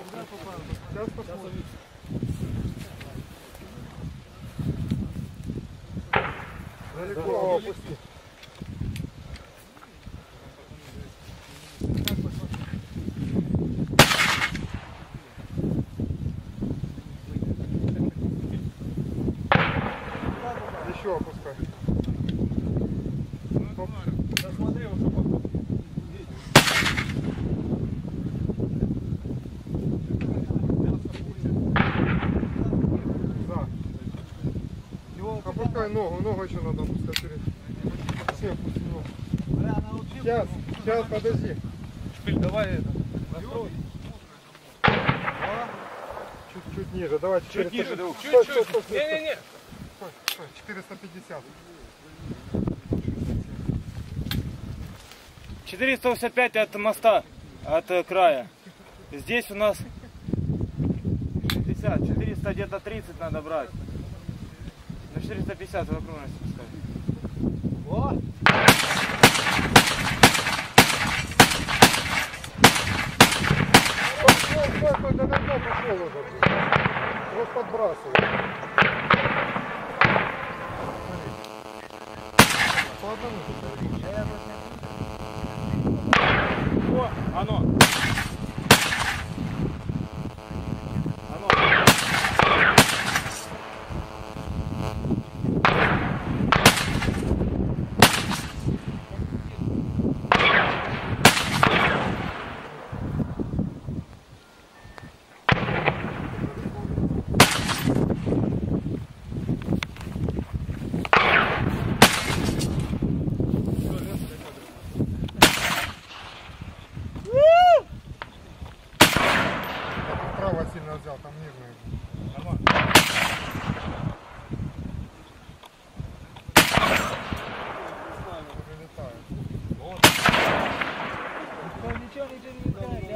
Сейчас посмотрим. Далеко опусти. Еще опускай. Смотри, чтобы... Опускай ногу еще надо опускать перед. Все, опусти ногу. Сейчас, подожди. Шпиль, давай это. Настрой. Чуть ниже, давай 450. Чуть ниже, друг. Чуть-чуть. Не-не-не. 450. 485 от моста, от края. Здесь у нас 60, 400 где-то 30 надо брать. На 450 в окружности поставить. О! Стой, далеко пошел уже. Вот подбрасывай. По одному. О, оно. Право сильно взял, там нежный. Нормально. Уже летает. Ничего не летает.